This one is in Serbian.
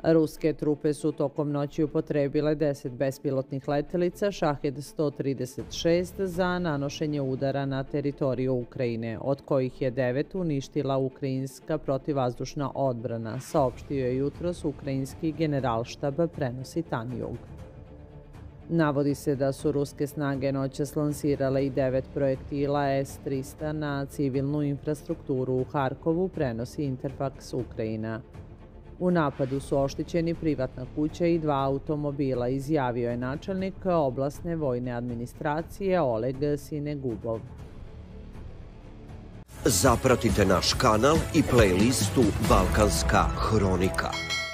Ruske trupe su tokom noći upotrebile 10 bespilotnih letelica Shahed-136 za nanošenje udara na teritoriju Ukrajine, od kojih je 9 uništila ukrajinska protivvazdušna odbrana, saopštio je jutros ukrajinski generalštab, prenosi Tanjug. Navodi se da su ruske snage noćas lansirale i 9 projektila S-300 na civilnu infrastrukturu u Harkovu, prenosi Interfax Ukrajina. U napadu su oštećeni privatna kuća i 2 automobila, izjavio je načelnik oblasne vojne administracije Oleg Sinegubov. Zapratite naš kanal i playlistu Balkanska hronika.